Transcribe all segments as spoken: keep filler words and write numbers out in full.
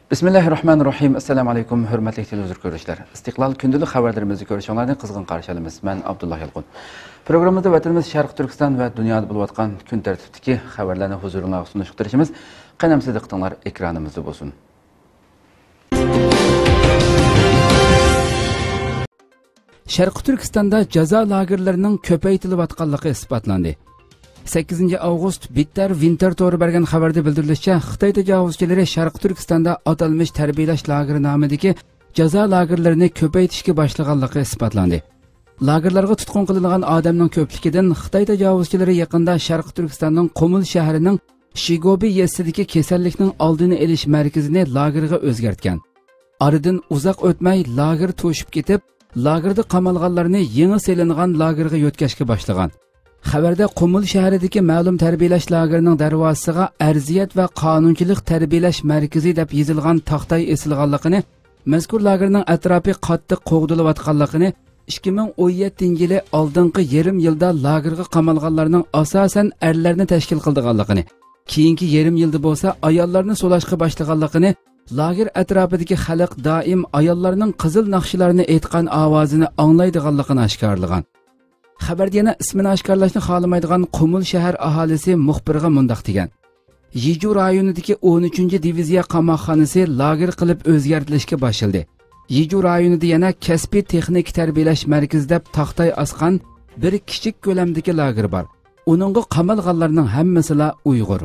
Bismillahirrahmanirrahim. Assalamu alaykum, hürmetli televizyon görüşler. İstiklal gündüzlük haberlerimizi görüşenlerden kızgın karşılayımız. Ben Abdullah Yalqun. Programımızda vatanımız Şarkı Türkistan ve dünyada bulup atkan gün tertipteki haberlerini huzuruna sunuşturuşumuz. Qanamsız diqqətinizlər ekranımızda olsun. Şarkı Türkistan'da ceza lagerlerinin köpeytilib atqanlığı isbatlandı. sakkizinchi avgust Bitter Winter to'g'ri bergan xabarda bildirilishicha, Xitoy tajovuzchilari Sharq Turkistonda atalmish tarbiyalash lageri nomidagi jazo lagerlarini ko'paytirishga boshlaganligi isbotlandi. Lagerlarga tutqun qilingan odamning ko'pligidan Xitoy tajovuzchilari yaqinda Sharq Turkistonning Qumul shahrining Shigobi yesidagi kasallikning oldini olish markazini lagerga o'zgartgan. Aradan uzoq o'tmay lager to'shib ketib, lagerda qamalganlarni yangi selingan lagerga yo'tkashga boshlagan. Xabarda Qumul shahridagi ma'lum tarbiyalash lagerining darvozasiga arziyat va qonunchilik tarbiyalash markazi deb yozilgan taxtay esilganligini, mazkur lagerning atrofi qattiq qo'g'dilayotganligini, ikki ming o'n yettinchi yili oldingi yarim yilda lagerga qamalganlarning asosan erlarni tashkil qilganligini, keyingi yarim yilda bo'lsa ayollarni so'lashga boshlaganligini, lager atrofidagi xalq doim ayollarning qizil naqshlarini aytgan ovozini anglaydiganligini oshkorlagan. Xabarda yana ismini oshkorlashni xohlamaydigan Qumul shahar aholisi muxbirga mundaq degan: Yiju rayonidagi o'n uchinchi diviziya qamoqxonasi lager qilib o'zgartirishga boshlandi. Yiju rayonida yana kasbiy texnik tarbiyalash markazi deb taxtay osgan bir kichik ko'lamdagi lager bor. Uningga qamalganlarning hammasi Uyg'ur.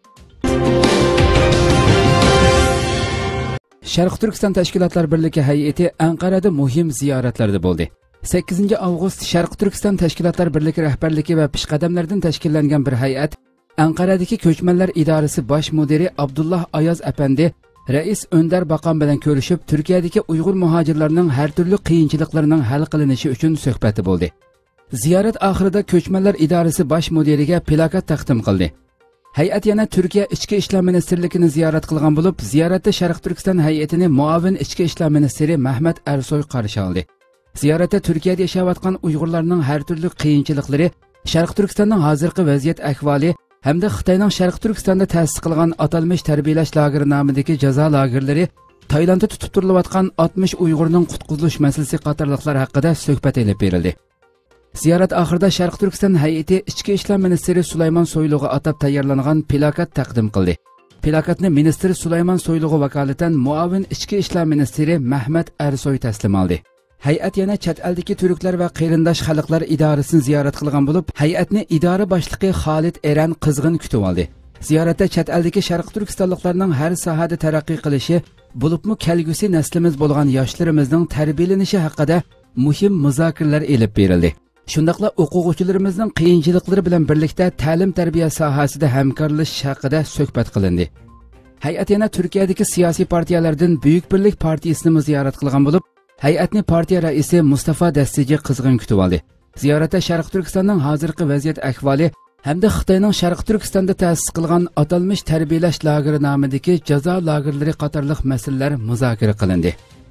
Sharq Turkiston Tashkilotlar birligi hay'ati Anqarada muhim ziyoratlarda bo'ldi. sakkizinchi avgust Sharq Turkiston Tashkilotlar birligi rahbarligi va peshqadamlardan tashkillangan bir hay'at Anqaradagi ko'chmanlar idorasi bosh mudiri Abdullah Ayaz apandi Rais Önder Bakan bilan ko'rishib, Turkiyadagi Uyg'ur muhojirlarining har turli qiyinchiliklarining hal qilinishi uchun suhbati bo'ldi. Ziyorat oxirida ko'chmanlar idorasi bosh mudiriga plakat taqdim qildi. Hay'at yana Turkiya Ichki ishlar ministrligini ziyorat qilgan bo'lib, ziyoratda Sharq Turkiston hay'atini muavin Ichki ishlar ministri Mahmad Arsoy qarshi oldi. Ziyoratda Turkiyada yashayotgan Uyg'urlarning har turli qiyinchiliklari, Sharq Turkistonning hozirgi vaziyat ahvoli hamda Xitoyning Sharq Turkistonda ta'sis qilgan atalmish tarbiyalash lageri nomidagi jazo lagerlari, Taylandda tutib turilayotgan oltmish Uyg'urning qutqizilish masalasi qatorliqlar haqida suhbat olib berildi. Ziyorat oxirida Sharq Turkiston hay'ati Ichki ishlar ministri Sulaymon Soyluga atab tayyorlangan plakat taqdim qildi. Plakatni ministr Sulaymon Soyluga vakolatan muavin Ichki ishlar ministri Mahmad Arsoy taslim oldi. Hay'at yana chet eldagi turklar va qarindosh xalqlar idorasini ziyorat qilgan bo'lib, hay'atni idora boshlig'i Xolid Eran qizg'in kutib oldi. Ziyoratda chet eldagi Sharq Turkistonliklarning har sohada taraqqiy qilishi, bo'libmi kelgusi naslimiz bo'lgan yoshlarimizning tarbiyalanishi haqida muhim muzokaralar elib berildi. Shundaqla o'quvchilarimizning qiyinchiliklari bilan birlikda ta'lim-tarbiya sohasida hamkorlashish haqida suhbat qilindi. Hay'at yana Turkiyadagi siyosiy partiyalardan Buyuk Birlik partiyasini ziyorat qilgan bo'lib, hay'atni partiya raisi Mustafa Dastiji qizg'in kutib oldi. Ziyoratda Sharq Turkistonning hozirgi vaziyat ahvoli hamda Xitoyning Sharq Turkistonda ta'sis qilgan atalmish tarbiyalash lageri nomidagi jazo lagerlari qatorliq masalalar muzokara qilindi.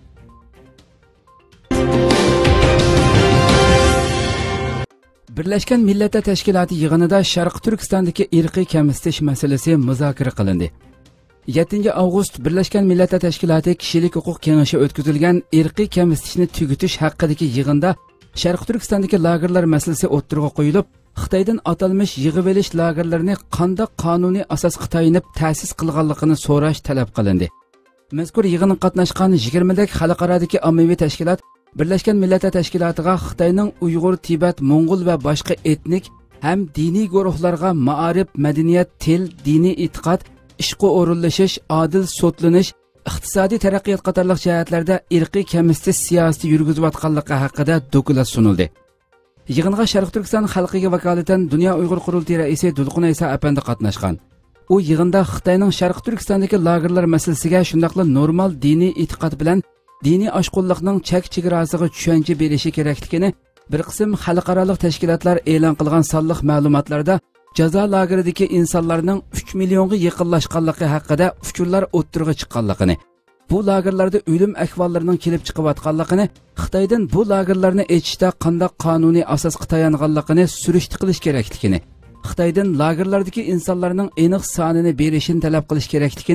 Birlashgan Millatlar Tashkiloti yig'inida Sharq Turkistondagi irqiy kamsitish masalasi muzokara qilindi. yettinchi avgust Birlashgan Millatlar Tashkiloti kishilik huquq kengashi o'tkazilgan irqiy kamsitishni tugutish haqidagi yig'inda Sharq Turkistondagi lagerlar masalasi o'ttirg'a qo'yilib, Xitoydan atalmish yig'ib olish lagerlarini qanday qonuniy asosga tayinib ta'sis qilganligini so'rash talab qilindi. Mazkur yig'inga qatnashgan yigirmadek xalqarodagi ommaviy tashkilot Birlashgan Millatlar Tashkilotiga Xitoyning Uyg'ur, Tibet, Mo'ng'ul va boshqa etnik ham diniy guruhlarga ma'arif, madaniyat, til, diniy e'tiqod, ishqi o'rinlashish, adil sotlanish, iqtisodiy taraqqiyot qatorliq jihatlarda irqiy kamsitish siyosati yurgizayotganligi haqida dokulat sunildi. Yig'inga Sharq Turkiston xalqiga vakolatan Dunyo Uyg'ur qurultiyi raisi Dulqin Aysa apandi qatnashgan. U yig'inda Xitoyning Sharq Turkistondagi lagerlar masalasiga shundaqla normal diniy e'tiqod bilan diniy oshqo'llikning chek-chegarasiga tushuncha berishi kerakligini, bir qism xalqaro tashkilotlar e'lon qilgan sonliq ma'lumotlarda jazo lageridagi insonlarning uch millionga yaqinlashganligi haqida uchurlar o'ttirg'a chiqqanligini, bu lagerlarda o'lim ahvollarining kelib chiqayotganligini, Xitoydan bu lagerlarni echishda qanday qonuniy asosga tayanganligini surishti qilish kerakligini, Xitoydan lagerlardagi insonlarning aniq sonini berishini talab qilish kerakligini,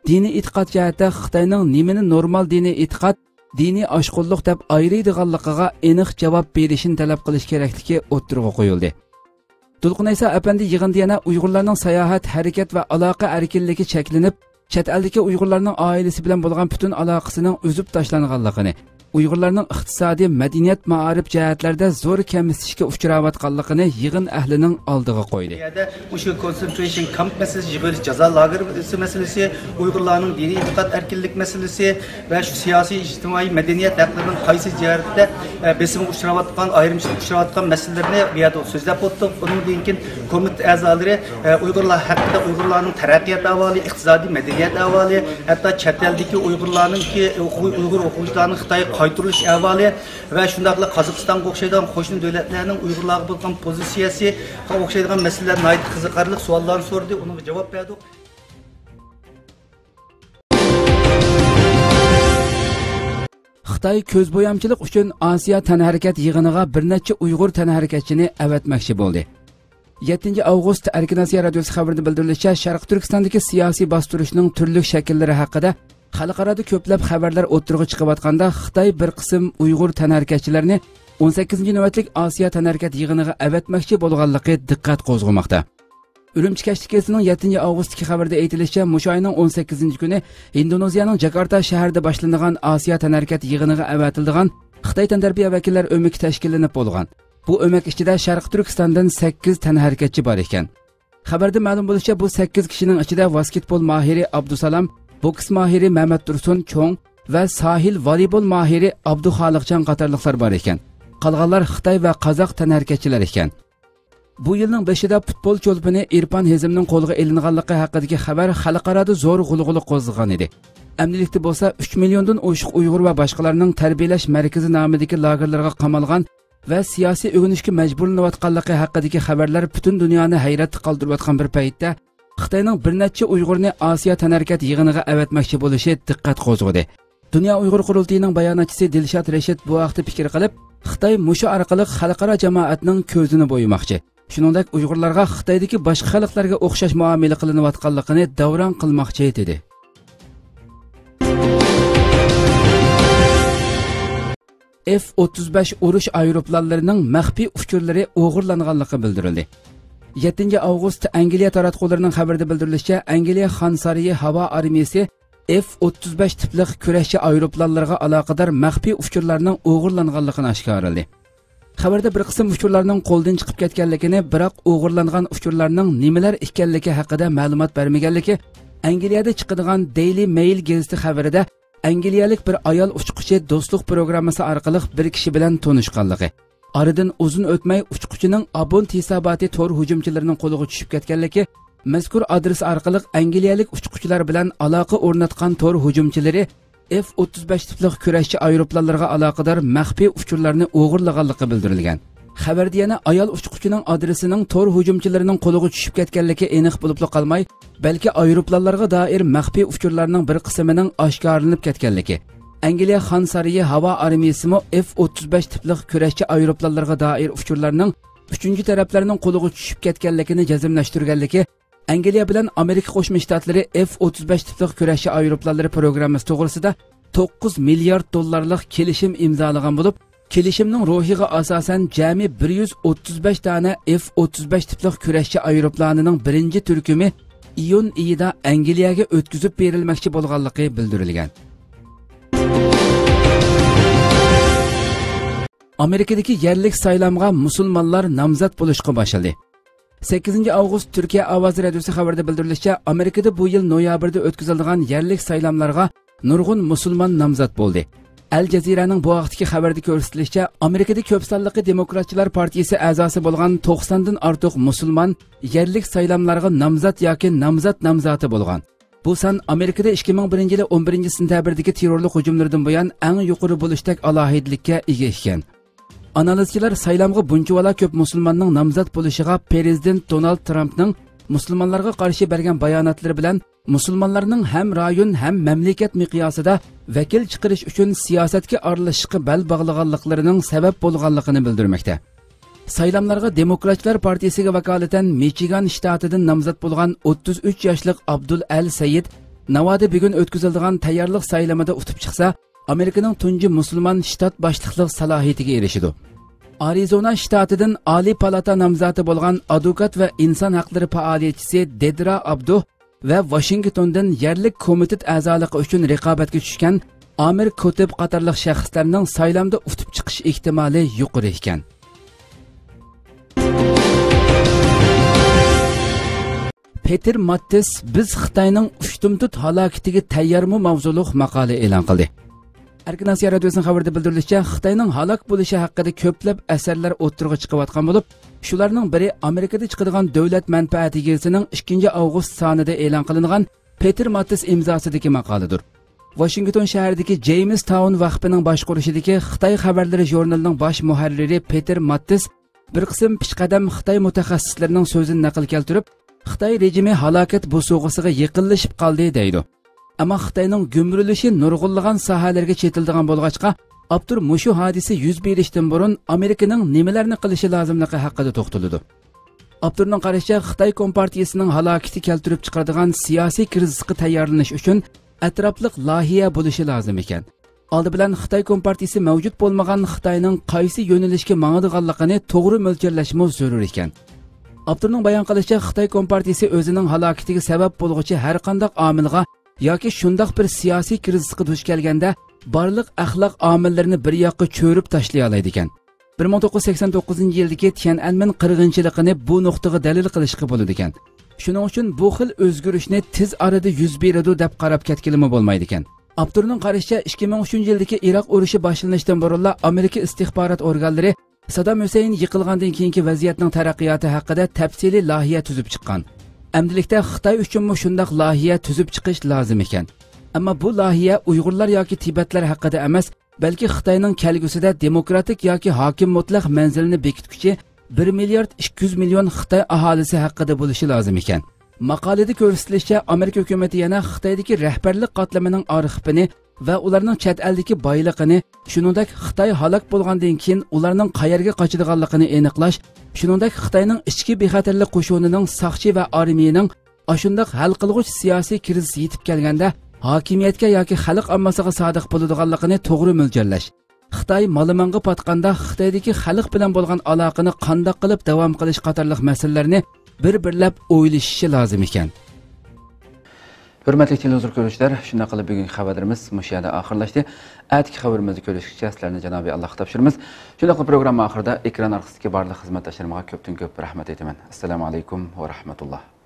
diniy e'tiqod jihatda Xitoyning nimani normal diniy e'tiqod, diniy oshqo'lliq deb ayiradiganligiga aniq javob berishini talab qilish kerakligi o'ttirg'a qo'yildi. To'lqin Aysa apandi yig'inda yana Uyg'urlarning sayohat, harakat va aloqa erkinligi cheklanib, chet eldagi Uyg'urlarning oilasi bilan bo'lgan butun aloqasining uzib tashlanganligini, Uyg'urlarning iqtisodiy, madaniyat, ma'arif jihatlarda zo'r kamsitishga uchrayotganligini yig'in ahlining oldiga qo'ydi. O'sha concentration camp masalasi, yig'ilish jazo lageri masalasi, Uyg'urlarning diniy e'tiqod erkinlik masalasi va shu siyosiy, ijtimoiy, madaniyat haqlarining qaysi jihatda besimga uchrayotgan, ayrimchilik uchrayotgan masalalarni bu yerda so'zlab o'tdik. Undan keyin komitə a'zolari Uyg'urlar haqida, Uyg'urlarning taraqqiyot ahvoli, iqtisodiy madaniyat ahvoli, hatto chet eldagi Uyg'urlarning Uyg'ur o'quvchilarning Xitoy qaytırılış ahvoli va shundaqla Qozog'istonga o'xshaydigan qo'shni davlatlarning Uyg'urlarga bo'lgan pozitsiyasi va o'xshaydigan masalalar nihoyat qiziqarli savollarni so'radi, unga javob berdik. Xitoy ko'zbo'yamchilik uchun Osiyo tanharakat yig'iniga bir necha Uyg'ur tanharakatchini avatmoqchi bo'ldi. yettinchi avgust Erkin Osiyo radiosi xabarida bildirilishicha, Sharq Turkistondagi siyosiy bostirishning turli shakllari haqida xalqarada ko'plab xabarlar o'ttirg'i chiqayotganda Xitoy bir qism Uyg'ur tanharakatchilarini o'n sakkizinchi navbatlik Osiyo tanharakat yig'iniga avatmoqchi bo'lganligi diqqat qo'zg'amoqda. Urumchi kashtikasining yettinchi avgustdagi xabarda aytilishicha, mushu oyning o'n sakkizinchi kuni Indoneziyaning Jakarta shahrida boshlangan Osiyo tanharakat yig'iniga avatilgan Xitoy tantarbiya vakillari o'maki tashkillanib bo'lgan. Bu o'mak ichida Sharq Turkistondan sakkiz tanharakatchi bor ekan. Xabarda ma'lum bo'lishicha, bu sakkiz kishining ichida basketbol mahiri Abdusalam, boks mahiri Mehmet Tursun Cho'ng va sahil voleybol mahiri Abduxoliqjon qatorliqlar bor ekan. Qolganlar Xitoy va qozoq tanharakatchilar ekan. Bu yilning beshida futbol cho'lpini Irfon Hezimning qo'lga ilinganligi haqidagi xabar xalqarada zo'r g'ulg'ula qo'zg'agan edi. Amnilikda bo'lsa uch milliondan oshiq Uyg'ur va boshqalarning tarbiyalash markazi nomidagi lagerlarga qamalgan va siyosiy o'ginishga majburlanayotganligi haqidagi xabarlar butun dunyoni hayratga qoldirayotgan bir paytda Xitoyning bir necha Uyg'urni Osiyo tanharakat yig'iniga avatmoqchi bo'lishi diqqat qo'zg'adi. Dunyo Uyg'ur qurultiyining bayonotchisi Dilshod Rashid bu vaqtda fikr qilib, Xitoy mushu orqali xalqaro jamoatning ko'zini bo'ymoqchi. Shuningdek, Uyg'urlarga Xitoydagi boshqa xalqlarga o'xshash muomala qilinayotganligini davron qilmoqchi edi. F o'ttiz besh urush aeroplanlarining maxfiy uchurlari o'g'irlanganligi bildirildi. yettinchi avgust Angliya taratqullarining xabarida bildirilishicha, Angliya Xon Sarayi havo armiyasi F o'ttiz besh tipli kurashchi aeroplanlarga aloqador maxfiy uchurlarning o'g'irlanganligini oshkorladi. Xabarda bir qism uchurlarning qo'ldan chiqib ketganligini, biroq o'g'irlangan uchurlarning nimalar ekanligi haqida ma'lumot bermaganligi Angliyada chiqadigan Daily Mail gazeti xabarida Angliyalik bir ayol uchquchi do'stlik programmasi orqali bir kishi bilan tanishganligi. Aradan uzun o'tmay uchquchining abont hisoboti tor hujumchilarining qo'liga tushib ketganligi, mazkur adres orqali angliyalik uchquchilar bilan aloqa o'rnatgan tor hujumchilari F o'ttiz besh tipli kurashchi aeroplanlarga aloqador maxfiy uchurlarni o'g'irlaganligi bildirilgan. Xabarda yana ayol uchquchining adresining tor hujumchilarining qo'liga tushib ketganligi aniq bo'lib qolmay, balki aeroplanlarga doir maxfiy uchurlarning bir qismining oshkorlanib ketganligi. Angliya Xon Sarayi havo armiyasi F o'ttiz besh tipli kurashchi aeroplanlarga doir uchurlarning uchinchi taraflarning qo'liga tushib ketganligini jazmlashtirganligi, Angliya bilan Amerika Qo'shma Shtatlari F o'ttiz besh tipli kurashchi aeroplanlari programmasi to'g'risida to'qqiz milliard dollarlik kelishim imzolagan bo'lib, kelishimning ruhiga asosan jami bir yuz o'ttiz besh dona F o'ttiz besh tipli kurashchi aeroplanining birinchi turkumi iyun oyida Angliyaga o'tkazib berilmoqchi bo'lganligi bildirilgan. Amerikadagi yerlik saylamga musulmonlar nomzod bo'lishga boshladi. sakkizinchi avgust Turkiya ovozi radiosi xabarida bildirilishicha, Amerikada bu yil noyabrda o'tkaziladigan yerlik saylamlarga nurg'un musulmon nomzod bo'ldi. Al Jazeera'ning bu vaqtdagi xabarida ko'rsatilishicha, Amerikada ko'p sonli Demokratchilar partiyasi a'zosi bo'lgan to'qsondan ortiq musulmon yerlik saylamlarga nomzod yoki nomzod nomzodi bo'lgan. Bu son Amerikada ikki ming birinchi yil o'n birinchi sentabrdagi terrorlik hujumlaridan buyon eng yuqori bo'lishdak alohidlikka ega ekan. Analizchilar saylamga bunchavala ko'p musulmonning nomzod bo'lishiga prezident Donald Trampning musulmonlarga qarshi bergan bayonotlari bilan musulmonlarning ham rayon ham mamlakat miqyosida vakil chiqarish uchun siyosatga aralashishga bel bog'laganliklarining sabab bo'lganligini bildirmoqda. Saylamlarga Demokratchilar partiyasiga vakolatan Michigan shtatidan nomzod bo'lgan o'ttiz uch yoshli Abdul Al Sayid Navoda bugun o'tkaziladigan tayyorlik saylamida o'tib chiqsa, Amerikaning tunji musulmon shtat boshliqlik salohiyatiga erishidi. Arizona shtatidan Oliy palata nomzodi bo'lgan advokat va inson haqlari faoliyatchisi Dedra Abdu va Washingtondan yerlik komitet a'zoligi uchun raqobatga tushgan Amir Kotib qatorliq shaxslarning saylamda o'tib chiqish ehtimoli yuqori ekan. Peter Mattis biz Xitoyning ushtumtut halokatiga tayyormi mavzuliq maqola e'lon qildi. Erkin Asiya radiosuning xabarida bildirilishicha, Xitoyning halok bo'lishi haqida ko'plab asarlar o'tirg'i chiqayotgan bo'lib, shularning biri Amerikada chiqadigan davlat manfaati yig'ilisining ikkinchi avgust sonida e'lon qilingan Peter Mattis imzosidagi maqoladir. Washington shahridagi Jamestown vaqfining boshqarishidagi Xitoy xabarlari jurnalining bosh muharriri Peter Mattis bir qism pishqadam Xitoy mutaxassislarining so'zini naql keltirib, Xitoy rejimi halokat bo'sug'isiga yaqinlashib qoldi deydi. Ammo Xitoyning gumrilishi nurg'unlagan sohalarga chetildigan bo'lg'achqa, Abdur mushu hodisa yuz berishdan burun Amerikaning nimalarni qilishi lozimligi haqida to'xtaldi. Abdurning qarashicha, Xitoy Kompartiyasining halokati keltirib chiqaradigan siyosiy krizisga tayyorlanish uchun atrofliq loyiha bo'lishi lozim ekan. Oldi bilan Xitoy Kompartiyasi mavjud bo'lmagan Xitoyning qaysi yo'nalishga mangadiganligini to'g'ri mo'ljallash zarur ekan. Abdurning bayon qilishicha, Xitoy Kompartiyasi o'zining halokatiga sabab bo'lg'uchi har qanday omilga yoki shundoq bir siyosiy krizisga duch kelganda barliq axloq omillarini bir yoqqa cho'rib tashlay oladi ekan. bir ming to'qqiz yuz sakson to'qqizinchi yildagi Tiananmen qirg'inchiligini bu nuqtaga dalil qilishga bo'ladi ekan. Shuning uchun bu xil o'zgarishni tez orada yuz beradi deb qarab ketgilimi bo'lmaydi ekan. Abdurning qarashicha, ikki ming uchinchi yildagi Iroq urushi boshlanishidan burun Amerika istixborot organlari Saddam Husayn yiqilgandan keyingi vaziyatning taraqqiyoti haqida tafsiliy loyiha tuzib chiqqan. Amdilikda Xitoy uchun shunday loyiha tuzib chiqish lozim ekan. Ammo bu loyiha Uyg'urlar yoki Tibetlar haqida emas, balki Xitoyning kelgusida demokratik yoki hokim mutlaq manzilini bekituvchi bir milliard ikki yuz million Xitoy aholisi haqida bo'lishi lozim ekan. Maqolada ko'rsatilishicha, Amerika hukumatı yana Xitoydagi rahbarlik qatlamining arxivini va ularning chet eldagi boyligini, shuningdek Xitoy halok bo'lgandan keyin ularning qayerga qochadiganligini aniqlash, shuningdek Xitoyning ichki bexatarlik qo'shunining soqchi va armiyaning ashundaq hal qilg'uch siyosiy krizis yetib kelganda hokimiyatga yoki xalq ommasiga sodiq bo'ladiganligini to'g'ri mo'ljallash. Xitoy Malamanga patqanda Xitoydagi xalq bilan bo'lgan aloqani qanday qilib davom qilish qatorliq masalalarni bir-birlab o'ylashishi lozim ekan. Hurmatli televizor ko'ruvchilar, shunday qilib bugungi xabarimiz mush yerda oxirlashdi. Atki xabarimizni ko'rishgacha sizlarni Janobiy Allohga topshiramiz. Shunday qilib programma oxirida ekran orqasidagi barcha xizmatdoshlarimga ko'pdan ko'p rahmat aytaman. Assalomu alaykum va rahmatulloh.